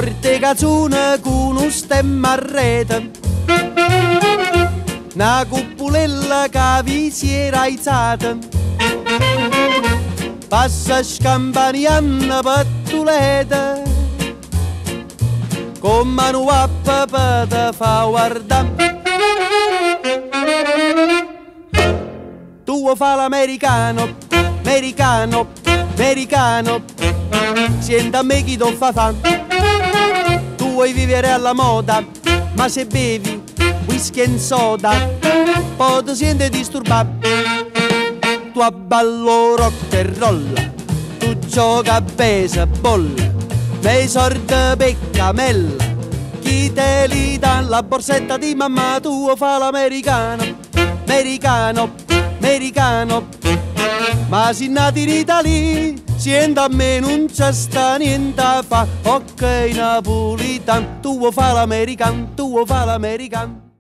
Porte cazzone con un stemma a rete, una cuppulella che vi si era alzata, passa scampanianna pattuleta, con mano a papà te fa guardare. Tu vuoi fare l'americano, americano, americano, senta a me chi ti fa fa. Tu vuoi vivere alla moda, ma se bevi whisky e soda, poi ti senti disturbato. Tu abballo rock and roll, tu gioca a baseball, nei sordi peccamella, chi te li dà la borsetta di mamma. Tu vuoi fare l'americano, americano, americano, ma si nati in Italia, sienta a me non c'è sta niente a fa. Ok napolitan, tu vuoi fare l'americano, tu vuoi fare l'americano.